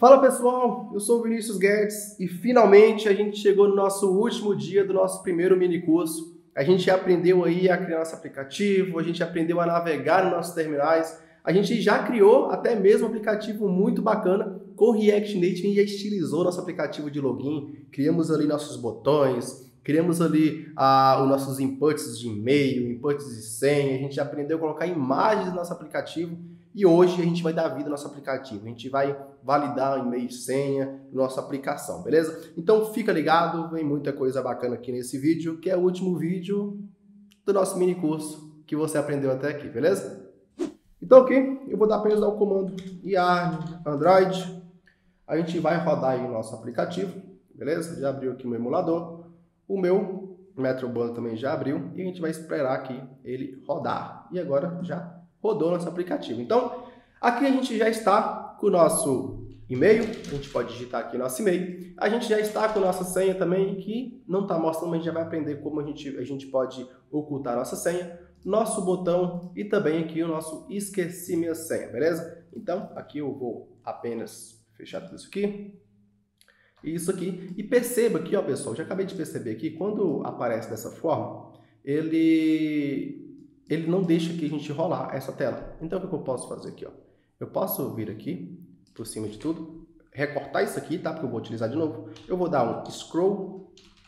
Fala pessoal, eu sou o Vinícius Guedes e finalmente a gente chegou no nosso último dia do nosso primeiro mini curso. A gente aprendeu aí a criar nosso aplicativo, a gente aprendeu a navegar nos nossos terminais, a gente já criou até mesmo um aplicativo muito bacana com React Native e já estilizou nosso aplicativo de login, criamos ali nossos botões, criamos ali os nossos inputs de e-mail, inputs de senha, a gente aprendeu a colocar imagens no nosso aplicativo. E hoje a gente vai dar vida ao nosso aplicativo, a gente vai validar e-mail e senha na nossa aplicação, beleza? Então fica ligado, vem muita coisa bacana aqui nesse vídeo, que é o último vídeo do nosso mini curso que você aprendeu até aqui, beleza? Então aqui eu vou apenas dar o comando yarn Android, a gente vai rodar aí o nosso aplicativo, beleza? Já abriu aqui o meu emulador, o meu Metrobus também já abriu e a gente vai esperar aqui ele rodar. E agora já rodou nosso aplicativo. Então, aqui a gente já está com o nosso e-mail, a gente pode digitar aqui nosso e-mail, a gente já está com nossa senha também, que não está mostrando, mas a gente já vai aprender como a gente pode ocultar nossa senha, nosso botão e também aqui o nosso esqueci minha senha, beleza? Então, aqui eu vou apenas fechar tudo isso aqui, e isso aqui, e perceba aqui, ó pessoal, já acabei de perceber aqui, quando aparece dessa forma, ele não deixa que a gente rolar essa tela. Então, o que eu posso fazer aqui? Ó? Eu posso vir aqui, por cima de tudo, recortar isso aqui, tá? Porque eu vou utilizar de novo. Eu vou dar um scroll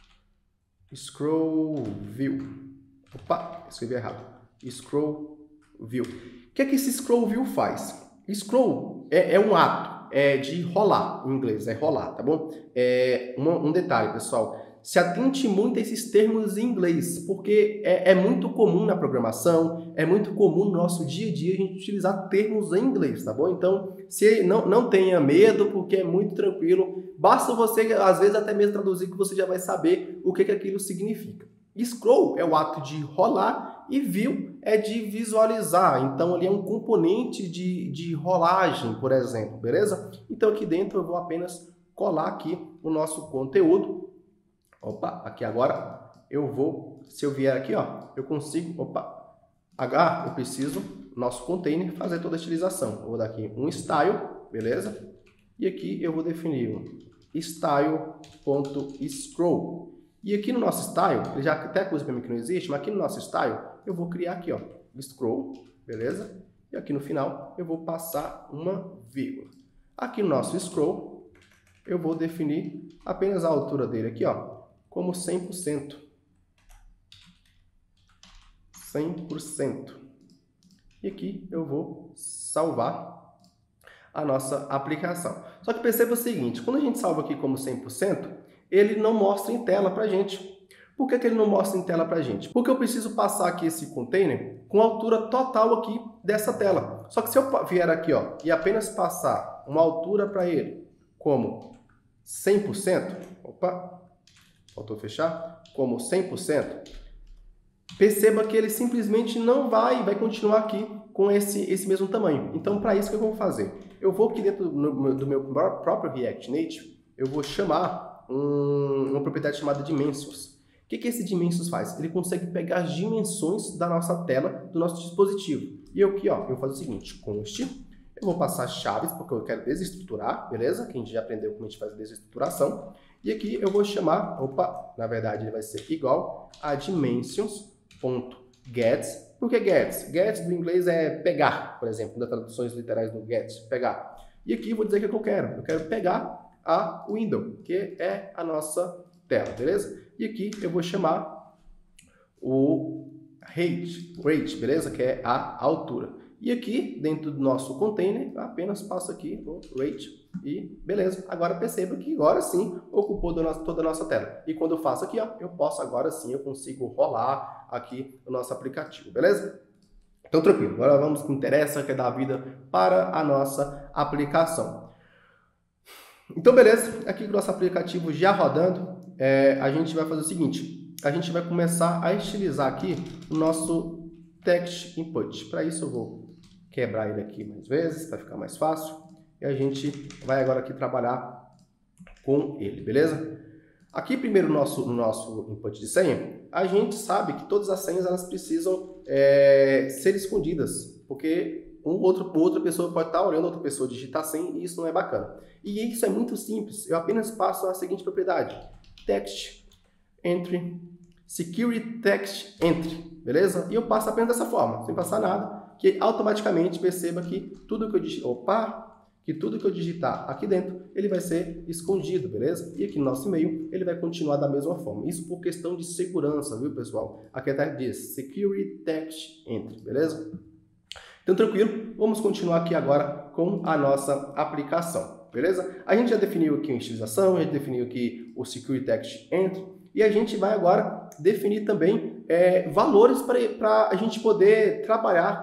view. Opa, escrevi errado. Scroll view. O que é que esse scroll view faz? Scroll é um ato de rolar, em inglês, é rolar, tá bom? Um detalhe, pessoal. Se atente muito a esses termos em inglês, porque é muito comum na programação, é muito comum no nosso dia a dia a gente utilizar termos em inglês, tá bom? Então, não tenha medo, porque é muito tranquilo. Basta você, às vezes, até mesmo traduzir que você já vai saber o que aquilo significa. Scroll é o ato de rolar e view é de visualizar. Então, ali é um componente de rolagem, por exemplo, beleza? Então, aqui dentro eu vou apenas colar aqui o nosso conteúdo. Opa, aqui agora eu vou, se eu vier aqui, ó, eu consigo, eu preciso, nosso container, fazer toda a estilização. Eu vou dar aqui um style, beleza? E aqui eu vou definir um style.scroll. E aqui no nosso style, ele já até coisa para mim que não existe, mas aqui no nosso style, eu vou criar aqui, ó, scroll, beleza? E aqui no final, eu vou passar uma vírgula. Aqui no nosso scroll, eu vou definir apenas a altura dele aqui, ó, como 100%. 100%. E aqui eu vou salvar a nossa aplicação. Só que perceba o seguinte, quando a gente salva aqui como 100%, ele não mostra em tela pra gente. Por que ele não mostra em tela pra gente? Porque eu preciso passar aqui esse container com a altura total aqui dessa tela. Só que se eu vier aqui, ó, e apenas passar uma altura para ele como 100%, faltou fechar, como 100%, perceba que ele simplesmente não vai continuar aqui com esse mesmo tamanho. Então, para isso, o que eu vou fazer? Eu vou aqui dentro do meu próprio React Native, eu vou chamar uma propriedade chamada Dimensions. O que esse Dimensions faz? Ele consegue pegar as dimensões da nossa tela, do nosso dispositivo. E eu aqui, ó, eu vou fazer o seguinte, const, eu vou passar chaves, porque eu quero desestruturar, beleza? Que a gente já aprendeu como a gente faz a desestruturação. E aqui eu vou chamar, na verdade ele vai ser igual a dimensions.gets. Por que gets? Gets do inglês é pegar, por exemplo, das traduções literais do gets, pegar. E aqui eu vou dizer o que eu quero. Eu quero pegar a window, que é a nossa tela, beleza? E aqui eu vou chamar o height, beleza? Que é a altura. E aqui, dentro do nosso container, eu apenas passo aqui o rate e beleza. Agora perceba que agora sim ocupou toda a nossa tela. E quando eu faço aqui, ó, eu posso agora sim, eu consigo rolar aqui o nosso aplicativo, beleza? Então tranquilo, agora vamos ao que interessa, que é dar vida para a nossa aplicação. Então beleza, aqui com o nosso aplicativo já rodando, a gente vai fazer o seguinte, a gente vai começar a estilizar aqui o nosso text input. Para isso eu vou quebrar ele aqui mais vezes, para ficar mais fácil. E a gente vai agora aqui trabalhar com ele, beleza? Aqui primeiro no nosso input de senha, a gente sabe que todas as senhas elas precisam ser escondidas, porque outra pessoa pode estar olhando outra pessoa digitar sem, e isso não é bacana. E isso é muito simples, eu apenas passo a seguinte propriedade: text entry, security text entry, beleza? E eu passo apenas dessa forma, sem passar nada, que automaticamente perceba que tudo que eu digitar aqui dentro, ele vai ser escondido, beleza? E aqui no nosso e-mail, ele vai continuar da mesma forma. Isso por questão de segurança, viu, pessoal? Aqui diz security text entry, beleza? Então, tranquilo, vamos continuar aqui agora com a nossa aplicação, beleza? A gente já definiu aqui a inicialização, a gente definiu aqui o security text entry, e a gente vai agora definir também valores para a gente poder trabalhar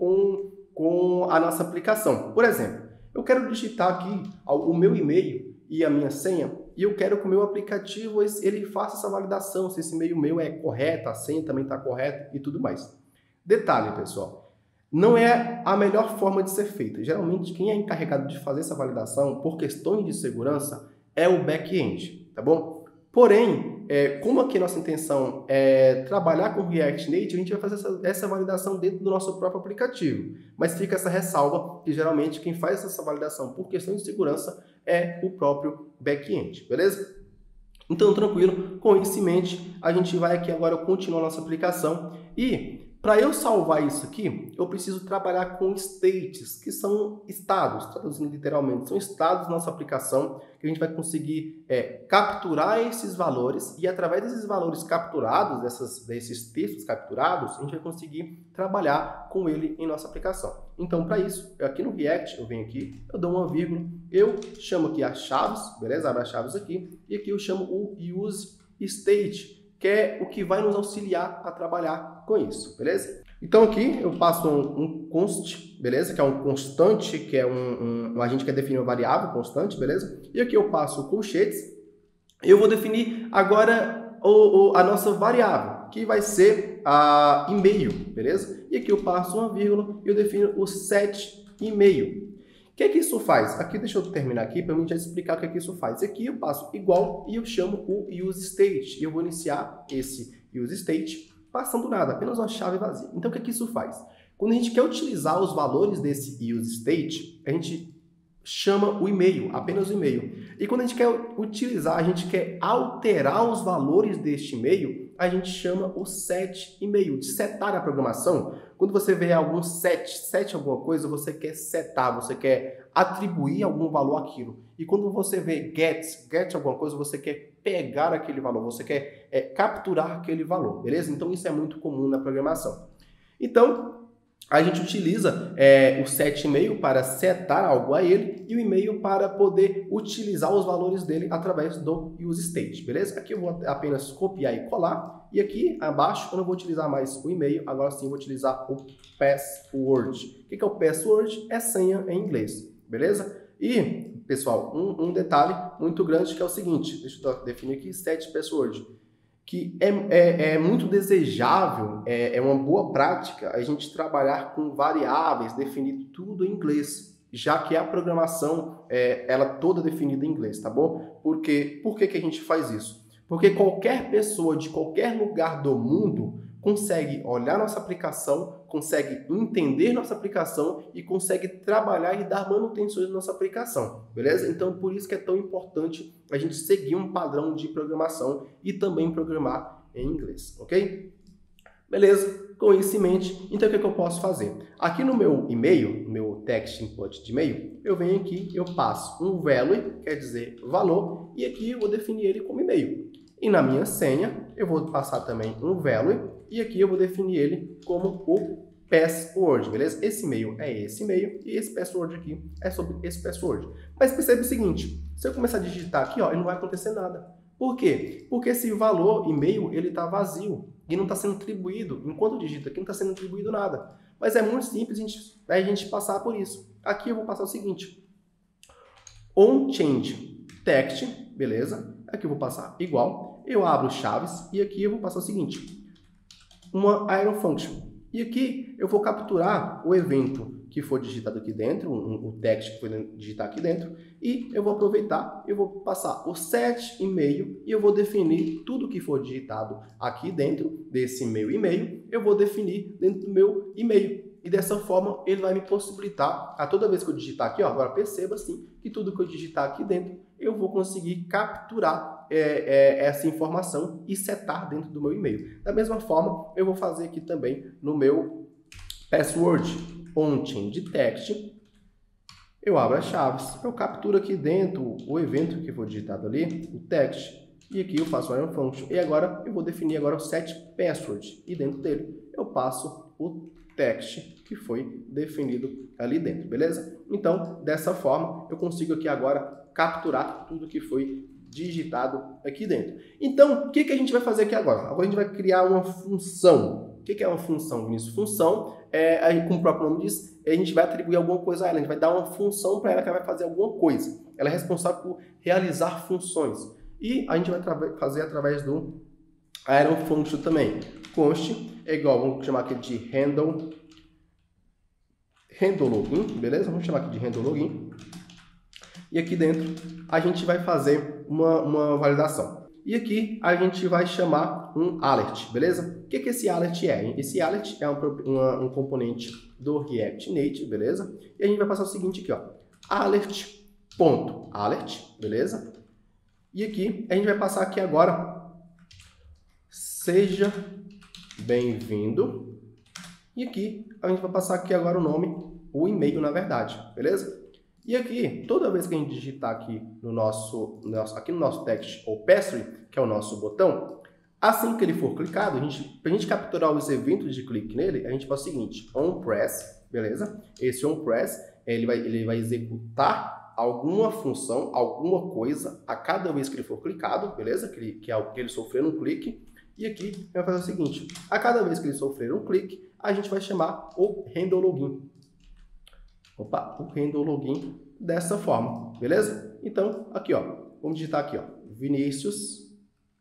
com a nossa aplicação. Por exemplo, eu quero digitar aqui o meu e-mail e a minha senha, e eu quero que o meu aplicativo ele faça essa validação, se esse e-mail meu é correto, a senha também está correta e tudo mais. Detalhe, pessoal, não é a melhor forma de ser feita. Geralmente, quem é encarregado de fazer essa validação, por questões de segurança, é o back-end, tá bom? Porém, como aqui a nossa intenção é trabalhar com React Native, a gente vai fazer essa validação dentro do nosso próprio aplicativo. Mas fica essa ressalva que geralmente quem faz essa validação por questão de segurança é o próprio back-end, beleza? Então, tranquilo, com isso em mente, a gente vai aqui agora continuar a nossa aplicação e para eu salvar isso aqui, eu preciso trabalhar com states, que são estados, traduzindo literalmente, são estados da nossa aplicação, que a gente vai conseguir capturar esses valores e através desses valores capturados, desses textos capturados, a gente vai conseguir trabalhar com ele em nossa aplicação. Então, para isso, aqui no React, eu venho aqui, eu dou uma vírgula, eu chamo aqui as chaves, beleza? Abro as chaves aqui, e aqui eu chamo o use state, que é o que vai nos auxiliar a trabalhar com isso, beleza? Então aqui eu passo um const, beleza? Que é um constante, que é a gente quer definir uma variável constante, beleza? E aqui eu passo colchetes, eu vou definir agora a nossa variável, que vai ser a e-mail, beleza? E aqui eu passo uma vírgula e eu defino o set e-mail. O que é que isso faz? Aqui, deixa eu terminar aqui para eu já explicar o que é que isso faz. Aqui eu passo igual e eu chamo o useState. E eu vou iniciar esse useState passando nada, apenas uma chave vazia. Então, o que é que isso faz? Quando a gente quer utilizar os valores desse useState, a gente chama o e-mail, apenas o e-mail. E quando a gente quer utilizar, a gente quer alterar os valores deste e-mail, a gente chama o set e-mail, de setar a programação. Quando você vê algum set alguma coisa, você quer setar, você quer atribuir algum valor àquilo. E quando você vê get alguma coisa, você quer pegar aquele valor, você quer capturar aquele valor, beleza? Então isso é muito comum na programação. Então, a gente utiliza o set e-mail para setar algo a ele e o e-mail para poder utilizar os valores dele através do useState, beleza? Aqui eu vou apenas copiar e colar e aqui abaixo eu não vou utilizar mais o e-mail, agora sim eu vou utilizar o password. O que é o password? É senha em inglês, beleza? E, pessoal, um detalhe muito grande que é o seguinte, deixa eu definir aqui set password, que é muito desejável, é uma boa prática a gente trabalhar com variáveis, definir tudo em inglês, já que a programação ela toda definida em inglês, tá bom? Por que a gente faz isso? Porque qualquer pessoa de qualquer lugar do mundo consegue olhar nossa aplicação, consegue entender nossa aplicação e consegue trabalhar e dar manutenções na nossa aplicação, beleza? Então, por isso que é tão importante a gente seguir um padrão de programação e também programar em inglês, ok? Beleza? Com isso em mente, então o que eu posso fazer? Aqui no meu e-mail, no meu text input de e-mail, eu venho aqui, eu passo um value, quer dizer valor, e aqui eu vou definir ele como e-mail. E na minha senha, eu vou passar também um value, e aqui eu vou definir ele como o password, beleza? Esse e-mail é esse e-mail, e esse password aqui é sobre esse password. Mas percebe o seguinte, se eu começar a digitar aqui, ó, não vai acontecer nada. Por quê? Porque esse valor e-mail, ele está vazio, e não está sendo atribuído. Enquanto eu digito aqui, não está sendo atribuído nada. Mas é muito simples a gente passar por isso. Aqui eu vou passar o seguinte, onChange text, beleza? Aqui eu vou passar igual, eu abro chaves e aqui eu vou passar o seguinte, uma iron function. E aqui eu vou capturar o evento que for digitado aqui dentro, o text que foi digitado aqui dentro, e eu vou aproveitar, eu vou passar o set e-mail e eu vou definir tudo que for digitado aqui dentro desse meu e-mail, eu vou definir dentro do meu e-mail. E dessa forma, ele vai me possibilitar, a toda vez que eu digitar aqui, ó, agora perceba assim, que tudo que eu digitar aqui dentro, eu vou conseguir capturar essa informação e setar dentro do meu e-mail. Da mesma forma, eu vou fazer aqui também no meu password on-change text. Eu abro as chaves, eu capturo aqui dentro o evento que foi digitado ali, o text, e aqui eu faço o iron function. E agora eu vou definir agora o set password, e dentro dele eu passo o text que foi definido ali dentro, beleza? Então, dessa forma, eu consigo aqui agora capturar tudo que foi digitado aqui dentro. Então, o que a gente vai fazer aqui agora? Agora a gente vai criar uma função. O que é uma função, Vinícius? Função, como o próprio nome diz, a gente vai atribuir alguma coisa a ela, a gente vai dar uma função para ela que ela vai fazer alguma coisa. Ela é responsável por realizar funções. E a gente vai fazer através do iron function também. Const é igual, vamos chamar aqui de handle login, beleza? Vamos chamar aqui de handle login. E aqui dentro a gente vai fazer uma validação. E aqui a gente vai chamar um alert, beleza? O que esse alert é? Esse alert é um componente do React Native, beleza? E a gente vai passar o seguinte aqui, ó, alert.alert, beleza? E aqui a gente vai passar aqui agora, seja bem-vindo. E aqui a gente vai passar aqui agora o nome, o e-mail na verdade, beleza? E aqui, toda vez que a gente digitar aqui no nosso text ou password, que é o nosso botão, assim que ele for clicado, para a gente capturar os eventos de clique nele, a gente faz o seguinte, onPress, beleza? Esse onPress, ele vai executar alguma função, alguma coisa a cada vez que ele for clicado, beleza? Que ele sofrer um clique. E aqui vai fazer o seguinte, a cada vez que ele sofrer um clique, a gente vai chamar o handle login. Opa, o handle login dessa forma, beleza? Então, aqui, ó, vamos digitar aqui, ó, Vinícius,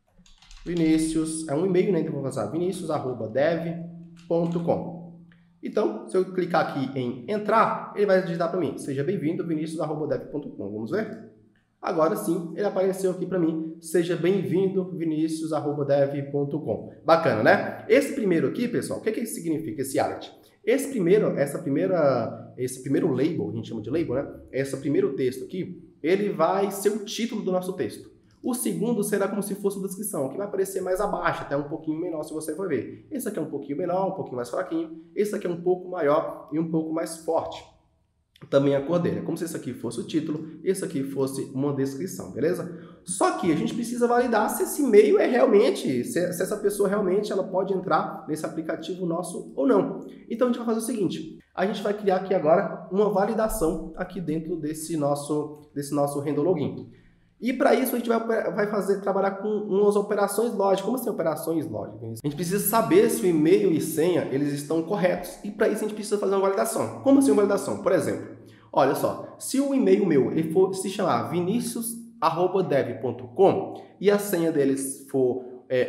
é um e-mail, né? Então, vou passar vinicius@dev.com. Então, se eu clicar aqui em entrar, ele vai digitar para mim, seja bem-vindo, vinicius@dev.com. Vamos ver? Agora sim, ele apareceu aqui para mim, seja bem-vindo, vinicius@dev.com. Bacana, né? Esse primeiro aqui, pessoal, o que significa esse alert? Esse primeiro label, a gente chama de label, né? Esse primeiro texto aqui, ele vai ser o título do nosso texto. O segundo será como se fosse a descrição, que vai aparecer mais abaixo, até um pouquinho menor, se você for ver. Esse aqui é um pouquinho menor, um pouquinho mais fraquinho. Esse aqui é um pouco maior e um pouco mais forte. Também a cor dele. É como se esse aqui fosse o título, esse aqui fosse uma descrição, beleza? Só que a gente precisa validar se esse e-mail é realmente, se essa pessoa realmente ela pode entrar nesse aplicativo nosso ou não. Então a gente vai fazer o seguinte, a gente vai criar aqui agora uma validação aqui dentro desse nosso handle login. E para isso a gente vai trabalhar com umas operações lógicas. Como assim operações lógicas? A gente precisa saber se o e-mail e senha eles estão corretos. E para isso a gente precisa fazer uma validação. Como assim uma validação? Por exemplo, olha só, se o e-mail meu ele for se chamar vinicius@dev.com e a senha deles for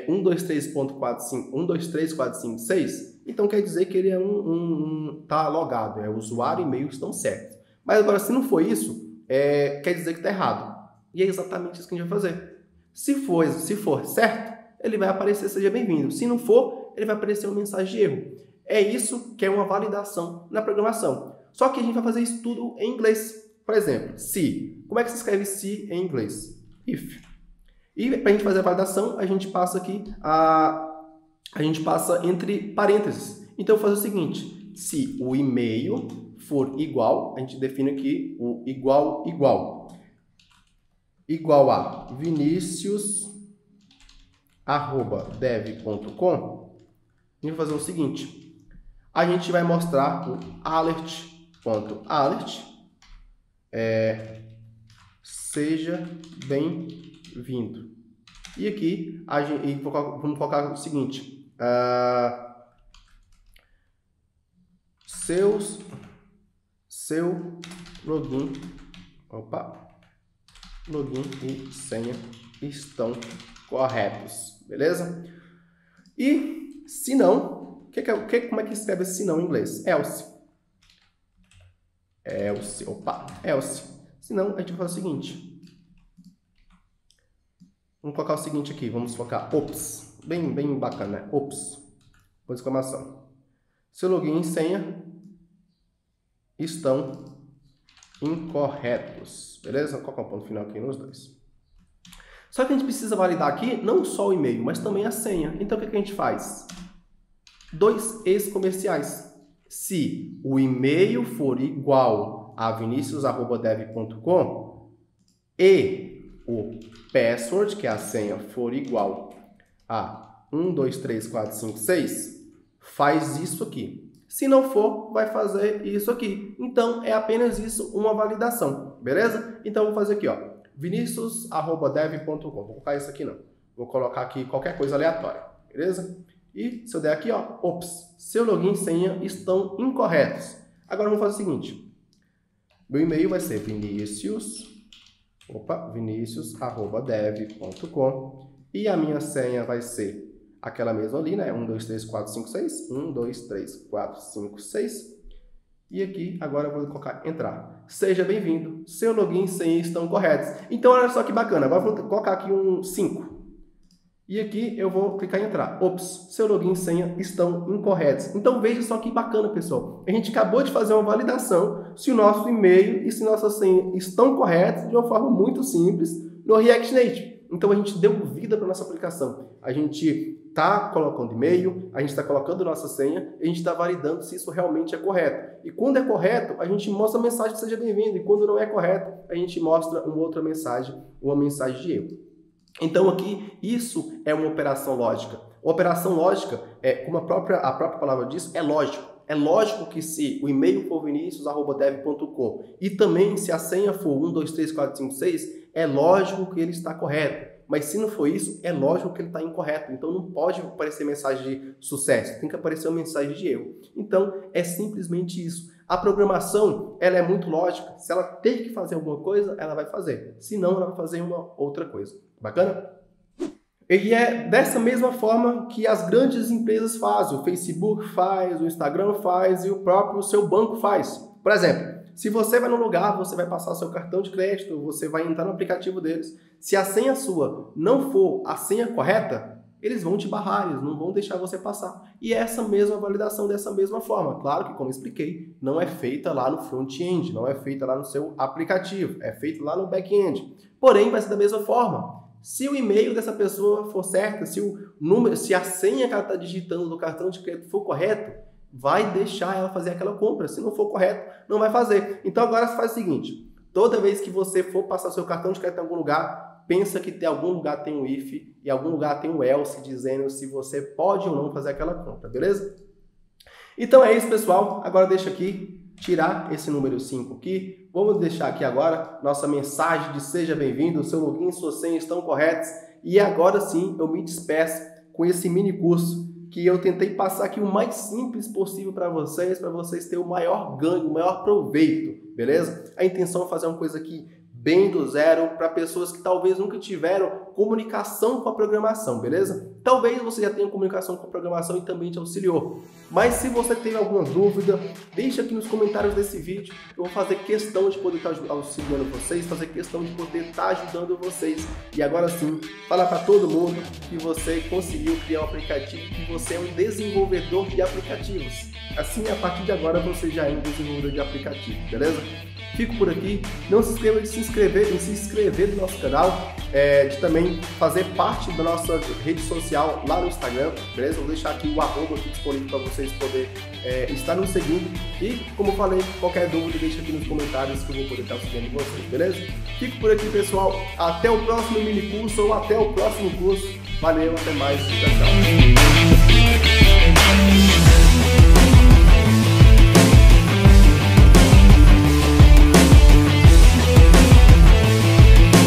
123.456, então quer dizer que ele é tá logado, o usuário e e-mail estão certos. Mas agora se não for isso, quer dizer que está errado. E é exatamente isso que a gente vai fazer. Se for certo, ele vai aparecer seja bem-vindo. Se não for, ele vai aparecer uma mensagem de erro. É isso que é uma validação na programação. Só que a gente vai fazer isso tudo em inglês. Por exemplo, se. Como é que se escreve se em inglês? If. E para a gente fazer a validação, a gente passa aqui a gente passa entre parênteses. Então eu vou fazer o seguinte, se o e-mail for igual, a gente define aqui o igual a vinicius@dev.com, a gente vai fazer o seguinte, a gente vai mostrar o alert.alert, seja bem-vindo. E aqui vamos colocar o seguinte, seu login e senha estão corretos, beleza? E se não, como é que escreve se não em inglês? Else. Se não, a gente vai fazer o seguinte. Vamos colocar o seguinte aqui, vamos colocar ops, bem bacana, né? Ops, com exclamação. Seu login e senha estão incorretos. Beleza? Vou colocar um ponto final aqui nos dois. Só que a gente precisa validar aqui não só o e-mail, mas também a senha. Então o que a gente faz? Dois ex-comerciais. Se o e-mail for igual a vinicius@dev.com e o password, que é a senha, for igual a 1, 2, 3, 4, 5, 6, faz isso aqui. Se não for, vai fazer isso aqui. Então, é apenas isso, uma validação. Beleza? Então, vou fazer aqui, ó, vinicius@dev.com. Vou colocar isso aqui não. Vou colocar aqui qualquer coisa aleatória. Beleza? E se eu der aqui, ó, ops, seu login e senha estão incorretos. Agora vamos fazer o seguinte. Meu e-mail vai ser vinicius@dev.com e a minha senha vai ser aquela mesma ali, né? 1, 2, 3, 4, 5, 6. 1, 2, 3, 4, 5, 6. E aqui, agora eu vou colocar entrar. Seja bem-vindo. Seu login e senha estão corretos. Então, olha só que bacana. Agora vou colocar aqui um 5. E aqui eu vou clicar em entrar. Ops, seu login e senha estão incorretos. Então veja só que bacana, pessoal. A gente acabou de fazer uma validação se o nosso e-mail e se nossa senha estão corretos de uma forma muito simples no React Native. Então a gente deu vida para a nossa aplicação. A gente está colocando e-mail, a gente está colocando nossa senha e a gente está validando se isso realmente é correto. E quando é correto, a gente mostra a mensagem de seja bem-vindo. E quando não é correto, a gente mostra uma outra mensagem, uma mensagem de erro. Então aqui, isso é uma operação lógica. Uma operação lógica, como a própria palavra diz, é lógico. É lógico que se o e-mail for vinicius@dev.com e também se a senha for 1, 2, 3, 4, 5, 6, é lógico que ele está correto. Mas se não for isso, é lógico que ele está incorreto. Então não pode aparecer mensagem de sucesso, tem que aparecer uma mensagem de erro. Então é simplesmente isso. A programação, ela é muito lógica. Se ela tem que fazer alguma coisa, ela vai fazer. Se não, ela vai fazer uma outra coisa. Bacana? E é dessa mesma forma que as grandes empresas fazem. O Facebook faz, o Instagram faz e o próprio seu banco faz. Por exemplo, se você vai num lugar, você vai passar seu cartão de crédito, você vai entrar no aplicativo deles. Se a senha sua não for a senha correta, eles vão te barrar, eles não vão deixar você passar. E essa mesma validação dessa mesma forma. Claro que, como eu expliquei, não é feita lá no front-end, não é feita lá no seu aplicativo, é feita lá no back-end. Porém, vai ser da mesma forma. Se o e-mail dessa pessoa for certo, se o número, se a senha que ela está digitando do cartão de crédito for correto, vai deixar ela fazer aquela compra. Se não for correto, não vai fazer. Então agora você faz o seguinte, toda vez que você for passar seu cartão de crédito em algum lugar, pensa que em algum lugar tem um if e em algum lugar tem um else dizendo se você pode ou não fazer aquela compra, beleza? Então é isso, pessoal. Agora deixa aqui, tirar esse número 5 aqui. Vamos deixar aqui agora nossa mensagem de seja bem-vindo, seu login e sua senha estão corretos. E agora sim eu me despeço com esse mini curso que eu tentei passar aqui o mais simples possível para vocês terem o maior ganho, o maior proveito, beleza? A intenção é fazer uma coisa aqui bem do zero para pessoas que talvez nunca tiveram comunicação com a programação, beleza? Talvez você já tenha comunicação com a programação e também te auxiliou. Mas se você teve alguma dúvida, deixa aqui nos comentários desse vídeo. Eu vou fazer questão de poder estar auxiliando vocês, fazer questão de poder estar ajudando vocês. E agora sim, falar para todo mundo que você conseguiu criar um aplicativo, que você é um desenvolvedor de aplicativos. Assim, a partir de agora, você já é um desenvolvedor de aplicativo, beleza? Fico por aqui. Não se esqueça de se inscrever no nosso canal, de também fazer parte da nossa rede social lá no Instagram, beleza? Vou deixar aqui o arroba aqui disponível para vocês poderem estar nos seguindo. E, como eu falei, qualquer dúvida deixa aqui nos comentários que eu vou poder estar auxiliando vocês, beleza? Fico por aqui, pessoal. Até o próximo mini curso ou até o próximo curso. Valeu, até mais. Tchau, tchau.